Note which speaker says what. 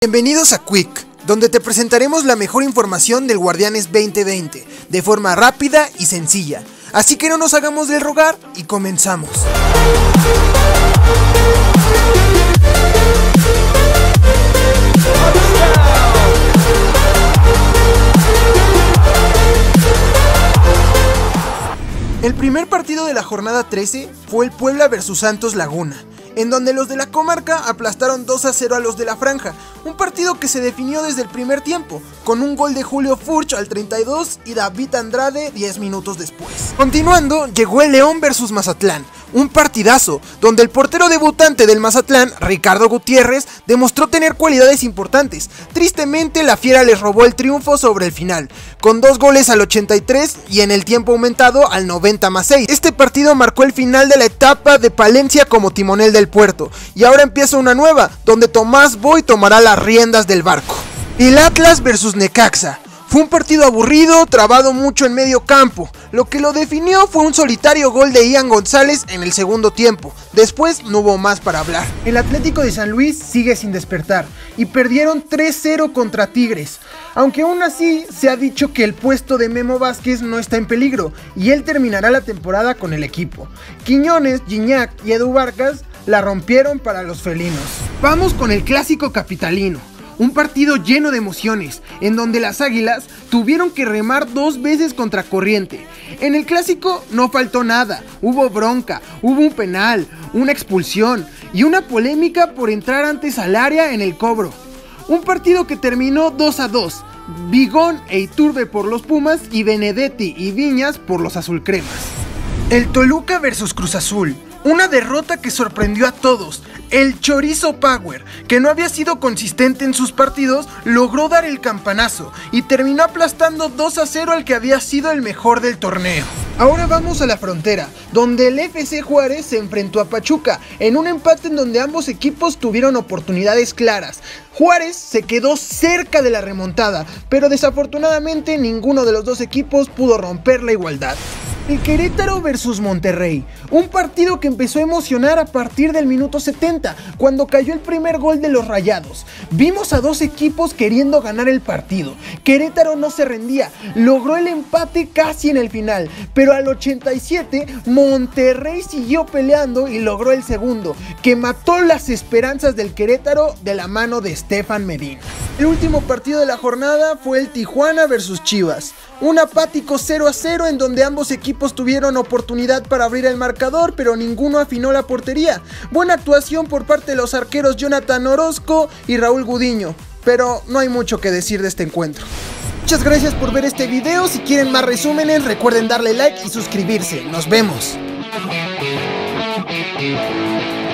Speaker 1: Bienvenidos a Quick, donde te presentaremos la mejor información del Guardianes 2020, de forma rápida y sencilla. Así que no nos hagamos del rogar y comenzamos. El primer partido de la jornada 13 fue el Puebla vs Santos Laguna, en donde los de la comarca aplastaron 2-0 a los de la franja, un partido que se definió desde el primer tiempo, con un gol de Julio Furch al 32 y David Andrade 10 minutos después. Continuando, llegó el León vs Mazatlán, un partidazo, donde el portero debutante del Mazatlán, Ricardo Gutiérrez, demostró tener cualidades importantes. Tristemente, la Fiera les robó el triunfo sobre el final, con 2 goles al 83 y en el tiempo aumentado al 90+6. Este partido marcó el final de la etapa de Palencia como timonel del puerto, y ahora empieza una nueva, donde Tomás Boy tomará las riendas del barco. El Atlas vs Necaxa. Fue un partido aburrido, trabado mucho en medio campo. Lo que lo definió fue un solitario gol de Ian González en el segundo tiempo. Después no hubo más para hablar. El Atlético de San Luis sigue sin despertar y perdieron 3-0 contra Tigres. Aunque aún así se ha dicho que el puesto de Memo Vázquez no está en peligro y él terminará la temporada con el equipo. Quiñones, Gignac y Edu Vargas la rompieron para los felinos. Vamos con el clásico capitalino. Un partido lleno de emociones, en donde las Águilas tuvieron que remar 2 veces contra corriente. En el clásico no faltó nada, hubo bronca, hubo un penal, una expulsión y una polémica por entrar antes al área en el cobro. Un partido que terminó 2-2, Vigón e Iturbe por los Pumas y Benedetti y Viñas por los azulcremas. El Toluca vs Cruz Azul. Una derrota que sorprendió a todos. El Chorizo Power, que no había sido consistente en sus partidos, logró dar el campanazo y terminó aplastando 2-0 al que había sido el mejor del torneo. Ahora vamos a la frontera, donde el FC Juárez se enfrentó a Pachuca, en un empate en donde ambos equipos tuvieron oportunidades claras. Juárez se quedó cerca de la remontada, pero desafortunadamente ninguno de los dos equipos pudo romper la igualdad. El Querétaro vs Monterrey, un partido que empezó a emocionar a partir del minuto 70, cuando cayó el primer gol de los Rayados. Vimos a dos equipos queriendo ganar el partido. Querétaro no se rendía, logró el empate casi en el final, pero al 87 Monterrey siguió peleando y logró el segundo, que mató las esperanzas del Querétaro de la mano de Estefan Medina. El último partido de la jornada fue el Tijuana vs Chivas, un apático 0-0 en donde ambos equipos tuvieron oportunidad para abrir el marcador, pero ninguno afinó la portería. Buena actuación por parte de los arqueros Jonathan Orozco y Raúl Gudiño, pero no hay mucho que decir de este encuentro. Muchas gracias por ver este video. Si quieren más resúmenes, recuerden darle like y suscribirse. Nos vemos.